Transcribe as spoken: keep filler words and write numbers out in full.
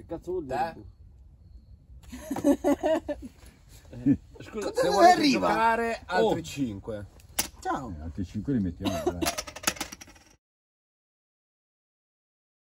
Che cazzo vuol dire? Eh. Scusa, Cosa se ne vuoi arriva? giocare altri Oh. cinque. Ciao. Eh, altri cinque li mettiamo, dai.